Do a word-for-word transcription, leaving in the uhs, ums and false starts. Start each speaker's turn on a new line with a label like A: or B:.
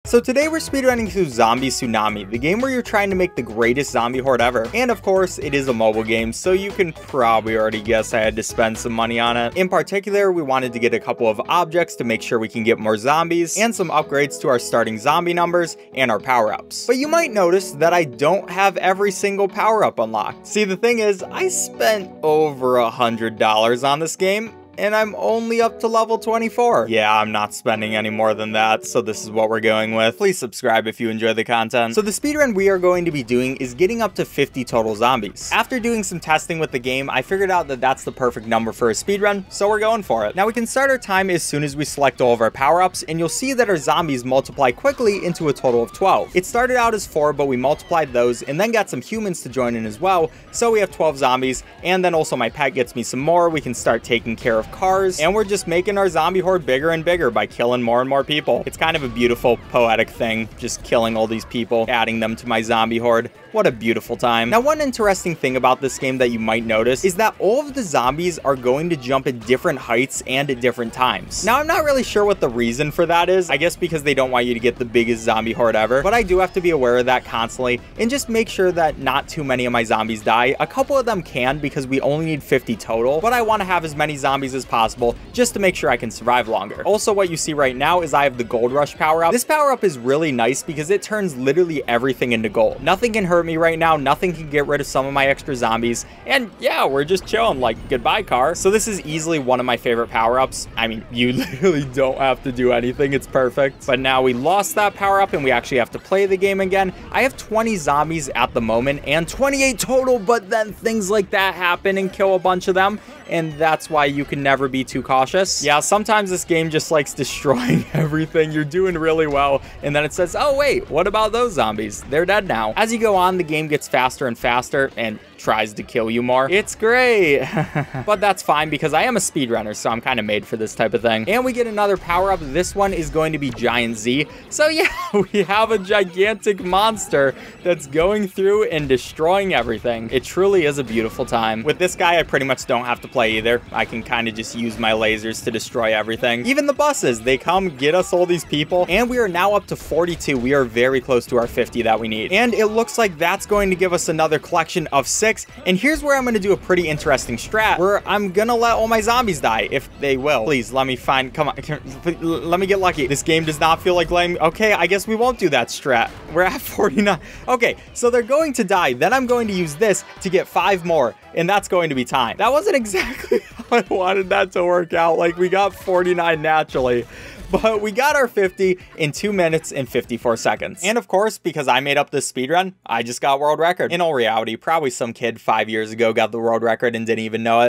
A: So today we're speedrunning through Zombie Tsunami, the game where you're trying to make the greatest zombie horde ever. And of course, it is a mobile game, so you can probably already guess I had to spend some money on it. In particular, we wanted to get a couple of objects to make sure we can get more zombies, and some upgrades to our starting zombie numbers and our power-ups. But you might notice that I don't have every single power-up unlocked. See, the thing is, I spent over a hundred dollars on this game, and I'm only up to level twenty-four. Yeah, I'm not spending any more than that, so this is what we're going with. Please subscribe if you enjoy the content. So the speedrun we are going to be doing is getting up to fifty total zombies. After doing some testing with the game, I figured out that that's the perfect number for a speedrun, so we're going for it. Now we can start our time as soon as we select all of our power-ups, and you'll see that our zombies multiply quickly into a total of twelve. It started out as four, but we multiplied those, and then got some humans to join in as well, so we have twelve zombies, and then also my pet gets me some more. We can start taking care of cars, and we're just making our zombie horde bigger and bigger by killing more and more people. It's kind of a beautiful, poetic thing, just killing all these people, adding them to my zombie horde. What a beautiful time. Now, one interesting thing about this game that you might notice is that all of the zombies are going to jump at different heights and at different times. Now, I'm not really sure what the reason for that is. I guess because they don't want you to get the biggest zombie horde ever, but I do have to be aware of that constantly and just make sure that not too many of my zombies die. A couple of them can because we only need fifty total, but I want to have as many zombies as possible just to make sure I can survive longer. Also, what you see right now is I have the gold rush power up. This power up is really nice because it turns literally everything into gold. Nothing can hurt me right now. Nothing can get rid of some of my extra zombies. And yeah, we're just chilling, like, goodbye, car. So this is easily one of my favorite power-ups. I mean, you literally don't have to do anything. It's perfect. But now we lost that power-up and we actually have to play the game again. I have twenty zombies at the moment and twenty-eight total, but then things like that happen and kill a bunch of them. And that's why you can never be too cautious. Yeah, sometimes this game just likes destroying everything. You're doing really well, and then it says, oh wait, what about those zombies? They're dead now. As you go on, the game gets faster and faster and tries to kill you more. It's great. But that's fine because I am a speedrunner, so I'm kind of made for this type of thing. And we get another power-up. This one is going to be Giant Z. So yeah, we have a gigantic monster that's going through and destroying everything. It truly is a beautiful time. With this guy, I pretty much don't have to play either. I can kind of just use my lasers to destroy everything. Even the buses, they come get us all these people, and we are now up to forty-two. We are very close to our fifty that we need. And it looks like that's going to give us another collection of six. And here's where I'm going to do a pretty interesting strat where I'm going to let all my zombies die, if they will. Please, let me find, come on, let me get lucky. This game does not feel like letting me, okay, I guess we won't do that strat. We're at forty-nine. Okay, so they're going to die. Then I'm going to use this to get five more, and that's going to be time. That wasn't exactly how I wanted that to work out. Like, we got forty-nine naturally. But we got our fifty in two minutes and fifty-four seconds. And of course, because I made up this speedrun, I just got world record. In all reality, probably some kid five years ago got the world record and didn't even know it.